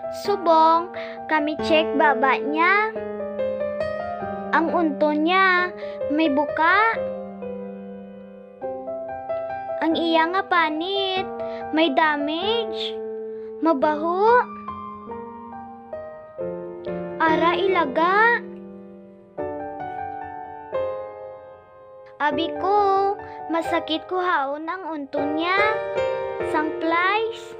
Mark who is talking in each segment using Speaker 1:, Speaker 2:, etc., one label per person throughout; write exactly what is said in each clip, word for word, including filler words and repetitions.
Speaker 1: Subong, kami check baba niya. Ang unto niya, may buka. Ang iya nga panit, may damage. Mabaho. Ara ilaga. Abi ko, masakit ko haon ang unto niya. Sangplies.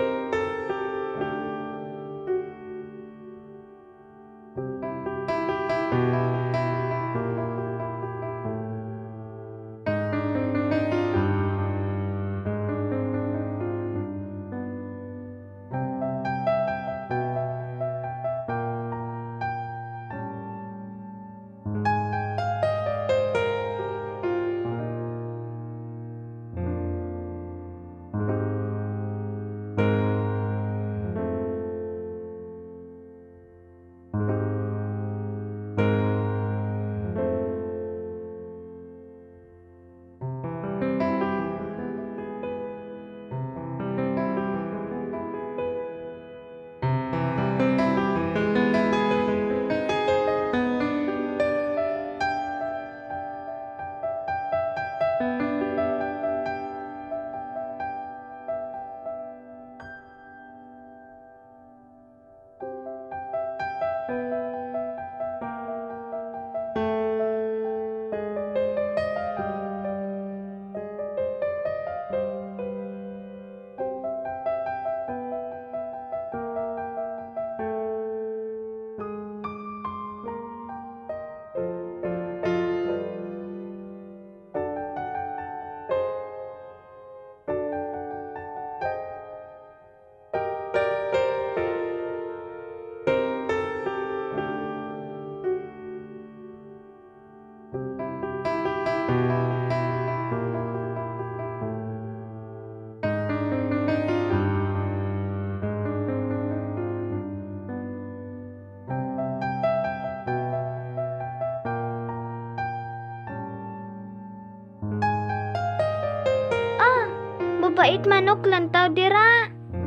Speaker 1: Mabait manok lantaw dira.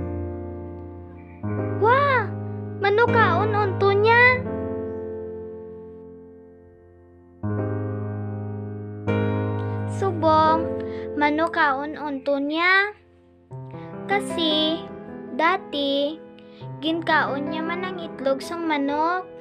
Speaker 1: Wah, manok kaon unto niya. Subong, manok kaon unto niya. Kasi, dati, ginkaon niya man ang itlog sang manok.